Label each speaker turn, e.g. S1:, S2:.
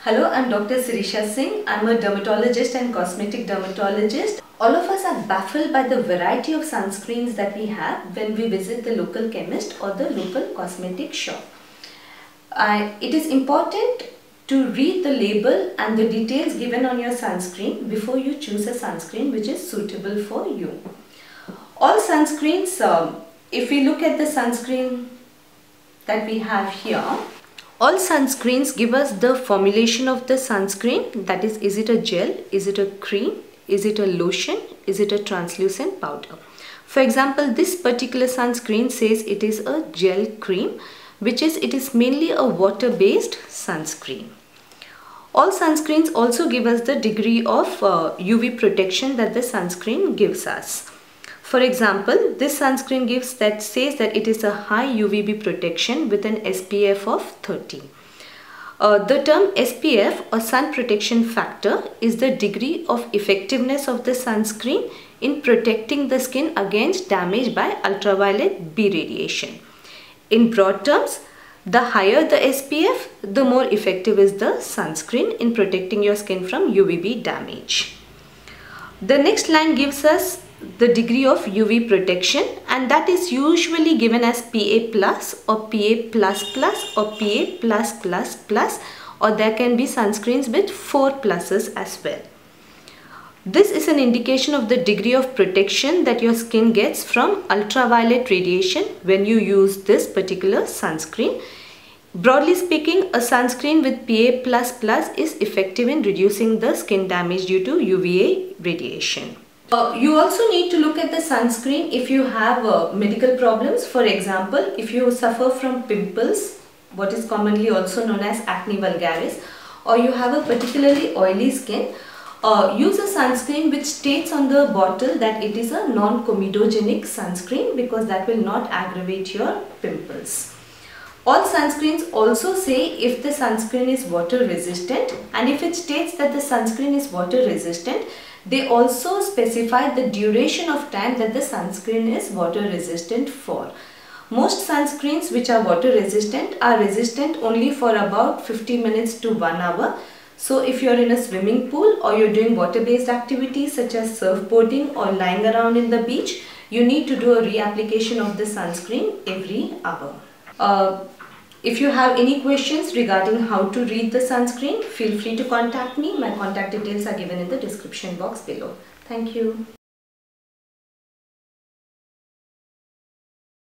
S1: Hello, I'm Dr. Sirisha Singh. I'm a dermatologist and cosmetic dermatologist. All of us are baffled by the variety of sunscreens that we have when we visit the local chemist or the local cosmetic shop. It is important to read the label and the details given on your sunscreen before you choose a sunscreen which is suitable for you. All sunscreens, if we look at the sunscreen that we have here, all sunscreens give us the formulation of the sunscreen, that is it a gel, is it a cream, is it a lotion, is it a translucent powder. For example, this particular sunscreen says it is a gel cream, which is it is mainly a water-based sunscreen. All sunscreens also give us the degree of UV protection that the sunscreen gives us. For example, this sunscreen says that it is a high UVB protection with an SPF of 30. The term SPF or sun protection factor is the degree of effectiveness of the sunscreen in protecting the skin against damage by ultraviolet B radiation. In broad terms, the higher the SPF, the more effective is the sunscreen in protecting your skin from UVB damage. The next line gives us the degree of UV protection, and that is usually given as PA plus or PA plus plus or PA plus plus plus, or there can be sunscreens with 4 pluses as well. This is an indication of the degree of protection that your skin gets from ultraviolet radiation when you use this particular sunscreen. Broadly speaking, a sunscreen with PA++ is effective in reducing the skin damage due to UVA radiation. You also need to look at the sunscreen if you have medical problems. For example, if you suffer from pimples, what is commonly also known as acne vulgaris, or you have a particularly oily skin, use a sunscreen which states on the bottle that it is a non-comedogenic sunscreen, because that will not aggravate your pimples. All sunscreens also say if the sunscreen is water resistant, and if it states that the sunscreen is water resistant, they also specify the duration of time that the sunscreen is water resistant for. Most sunscreens which are water resistant are resistant only for about 50 minutes to 1 hour. So if you are in a swimming pool or you are doing water-based activities such as surfboarding or lying around in the beach, you need to do a reapplication of the sunscreen every hour. If you have any questions regarding how to read the sunscreen, feel free to contact me. My contact details are given in the description box below. Thank you.